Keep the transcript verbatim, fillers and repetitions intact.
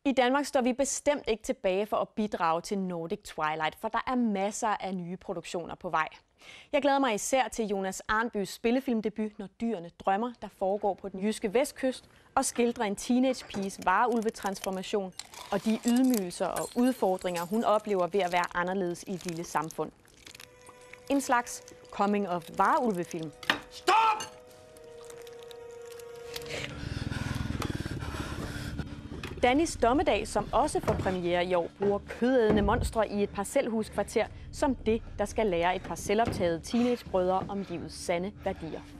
I Danmark står vi bestemt ikke tilbage for at bidrage til Nordic Twilight, for der er masser af nye produktioner på vej. Jeg glæder mig især til Jonas Arnbys spillefilmdebut, Når dyrene drømmer, der foregår på den jyske vestkyst og skildrer en teenagepiges varulvetransformation og de ydmygelser og udfordringer, hun oplever ved at være anderledes i et lille samfund. En slags coming of varulvefilm. Stop! Danish Dommedag, som også får premiere i år, bruger kødædende monstre i et parcelhuskvarter som det, der skal lære et par selvoptagede teenagebrødre om livets sande værdier.